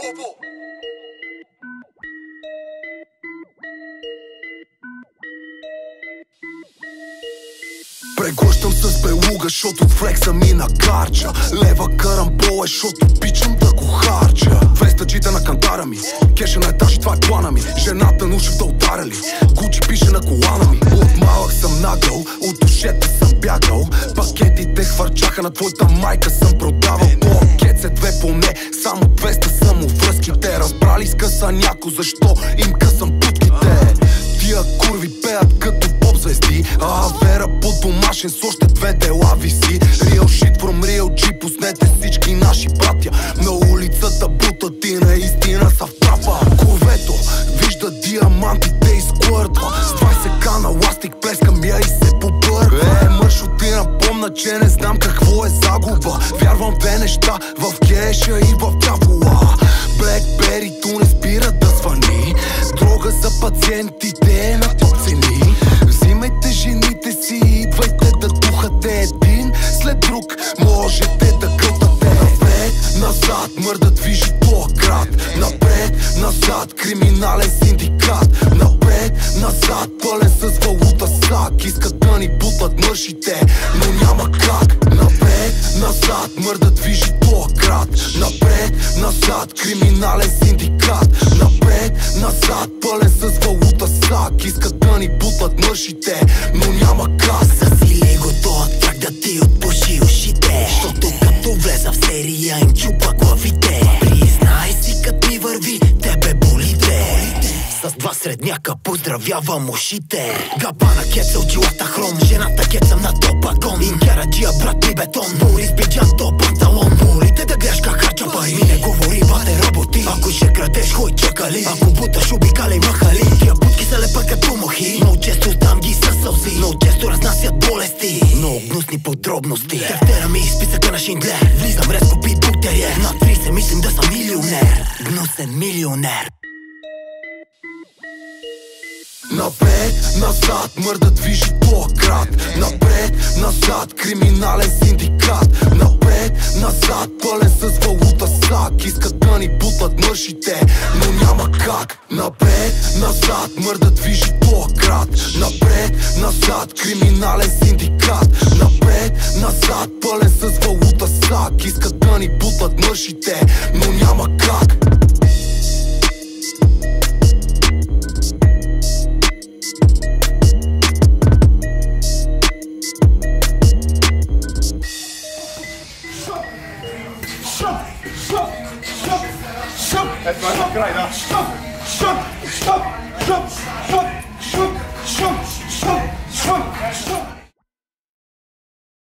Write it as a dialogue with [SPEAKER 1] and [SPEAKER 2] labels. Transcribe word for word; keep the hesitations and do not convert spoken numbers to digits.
[SPEAKER 1] Преглъщам с белуга, защото флекса ми на карча. Лева карамбол е, защото обичам да го харча. двеста джита на кантара ми, кеша на етаж и това е плана ми. Жената нушев да ударали, Гучи пише на колана ми. От малък съм нагъл, от душета съм бягал. Пакетите хвърчаха, на твоята майка съм продавал. По ГЦ две поне, само двеста самовръзките. Разбрали скъса няко, защо им късам путките. Тия курви пеят като поп звезди, а Вера по домашен с още две дела виси. Real shit from real G, пуснете всички наши братя. На улицата бутат и наистина са в трапа. Ковето вижда диамантите и сквъртва. С двайсет ка на ластик плескам я и се побърква. Е, мъж ти напомна, че не знам какво е загуба. Вярвам две неща, в кеша и в дявола. Блекберито не спира да звъни, дрога за пациентите на топ цени. Взимайте жените си, идвайте да духате един след друг, можете да кълтате. Напред, назад, мърда движи тоя град. Напред, назад, криминален синдикат. Напред, назад, пълен с валута сак. Искат да ни бутат мършите, но няма как. Напред, назад, мърда движи тоя град. Напред, назад, криминален синдикат. Напред, назад, пълен с валута сак. Искат да ни бутат мършите, но няма как.
[SPEAKER 2] Засили го тоя трак да ти отпуши ушите, защото като влеза в серия им чупа главите. Признай си, като ми върви, тебе болите. С два средняка поздравявам ушите. Габана кецел, джилата хром, жената кецам на топагон. Инкера джия брат ми бетон, Борис биджан то панталон. Волите да грешка харча пари, ми не говори бате работи. Ако ще крадеш хой чакали, ако буташ обикали махали. Тия путки са лепа като мухи, много често там ги със сълзи, много често разнасят болести, много гнусни подробности. Тефтера ми списъка на Шиндлер, влизам резко пи буктерие. На трийсет мислим да съм милионер, гнусен милионер.
[SPEAKER 1] Напред, назад, мърда движи тоя град. Напред, назад, криминален синдикат. Напред, назад, пълен с валута сак. Искат да ни бутат мършите, но няма как. Напред, назад, мърда движи тоя град. Напред, назад, криминален синдикат. Напред, назад, пълен с валута сак. Искат да ни бутат мършите, но няма как.
[SPEAKER 3] Stop! Stop! Stop! Stop! Het was een krij,